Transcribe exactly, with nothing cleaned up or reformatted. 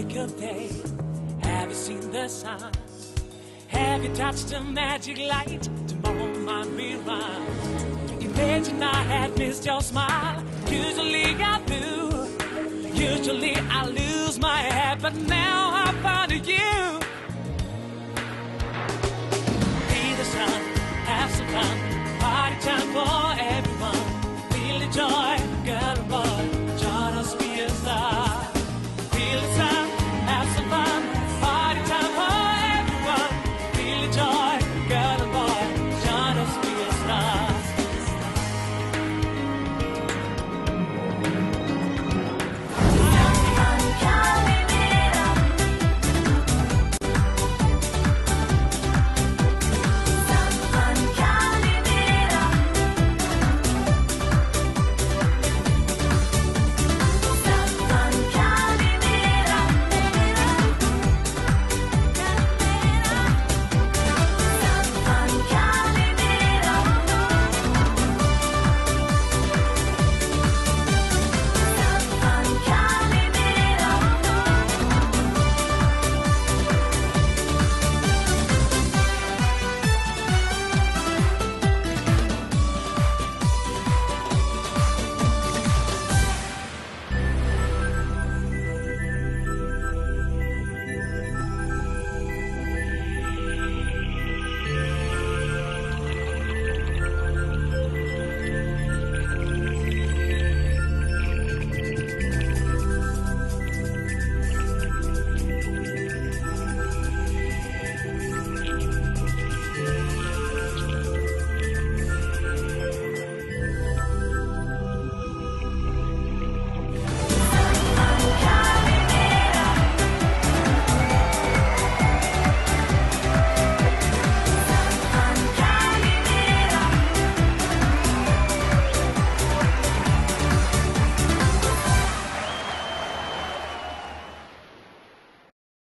break of day. Have you seen the sun? Have you touched a magic light? Tomorrow might be right. Imagine I had missed your smile. Usually I do. Usually I lose my head, but now I found you. Be the sun, have some fun. Party time for